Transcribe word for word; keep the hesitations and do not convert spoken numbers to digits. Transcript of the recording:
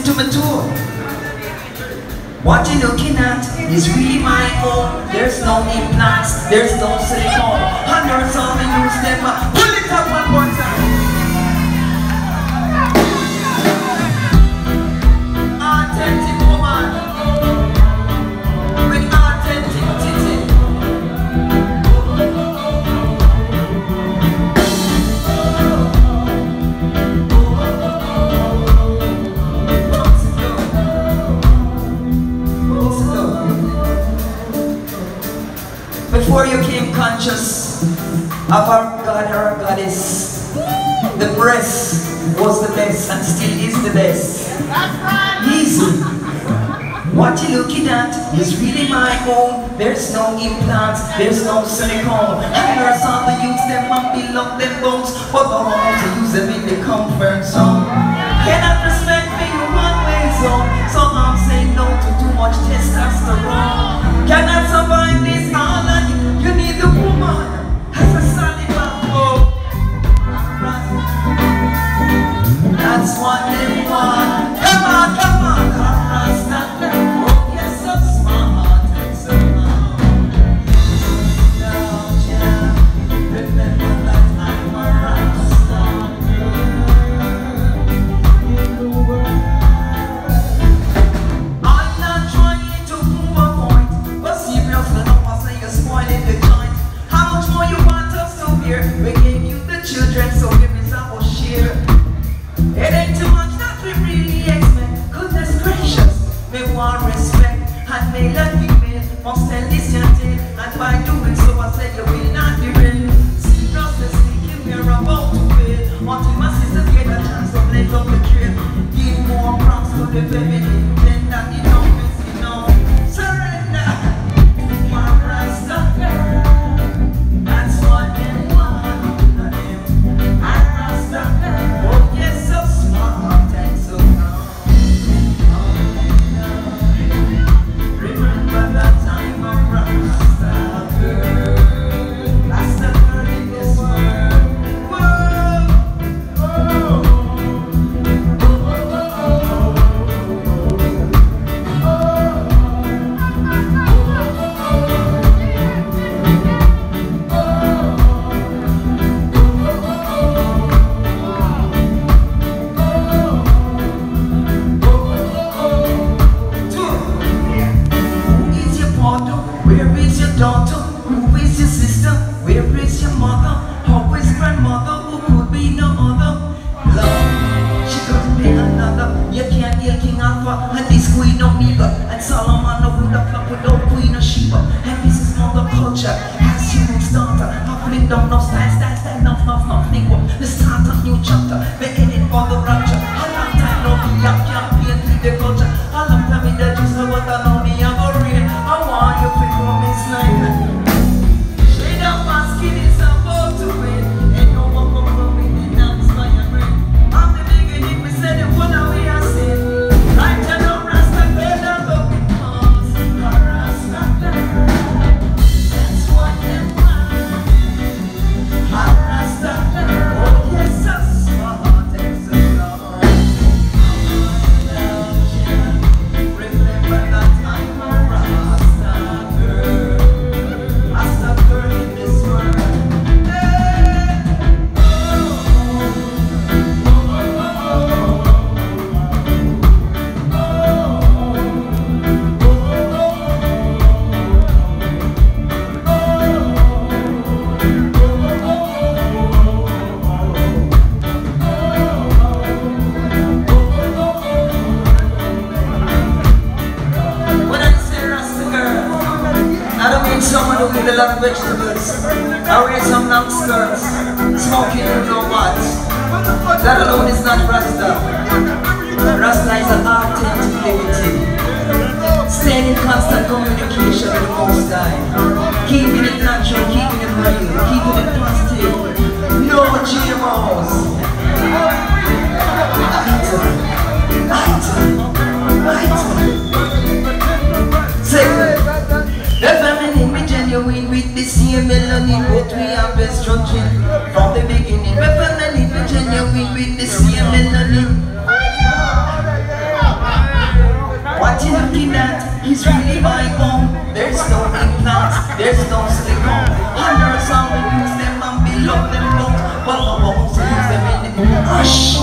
listen to me too. What you're looking at is really my own. There's no implants, there's no silicone. Hundreds on the use them. Pull it up one more time. Authentic woman with authentic titty. Before you came conscious of our God or our goddess, the breast was the best and still is the best. Easy. What you're looking at is really my own. There's no implants, there's no silicone. Hangers on the use them and build up them bones, but don't want to use them in the comfort zone. Cannot respect me in one way zone, so I'm saying no to too much testosterone. Cannot survive this all and you need a woman as a solid backbone. That's what they want. Come on, come on, Rasta. Oh yes, so smart and so loud. Don't you remember that I'm a Rasta girl? I'm not trying to prove a point, but seriously, no one say you're spoiling the joint. How much more you want us to hear? We gave you the children, so give me some share. It ain't too much that we really expect. Goodness gracious, we want respect. And male and female must tell this your tale. And by doing so, I said you will not be real. Seriously speaking, we're about to fail. Until my sisters get a chance to play up the trail. Give more props to the feminine. Then that enough is enough. Surrender. My Rasta girl. That's what they want. My Rasta girl. Oh yes, so smart and so proud. Remember that time of Rasta girl. Rasta girl in this world. Whoa, whoa, where is your daughter? Who is your sister? Where is your mother? How is grandmother? Who could be no other? Love, she couldn't be another. You can't heal King Alpha and this Queen of Mega. And Solomon no would have flocked without Queen of Sheba. And this is mother culture. As you starter, I flick down no style, style, style, enough, enough, enough, think what? The start of new chapter. The ending for the rapture. A long time no be up, can't paint with the culture. A long time in the juice, no but I know me, I go real. I want you to promise like straight up my skin is about to win. And no one come from me, the dance by your brain. I'm the beginning, we said the one away I said. Right now, no Rasta girl, I'm looking close. A Rasta girl, that's what they want. A Rasta girl, oh yes, so smart and so loud. Remember that I'm a Rasta girl. Rasta girl in this world. Hey. When I say Rasta girl, I don't mean someone who eat a lot of vegetables. I wear some long skirts, smoking you know what. That alone is not Rasta. Rasta is an authentic liberty. Staying in constant communication with the Most High. Keeping it natural, keeping it real, keeping it positive. No G M Os. Second, the feminine be genuine with the same melanin, but we have been structuring from the beginning. The feminine be genuine with the same melanin. thinking that he's really my own. There's no implants, there's no silicone. Hundreds of we use them and below them don't. But I won't use them in the hush.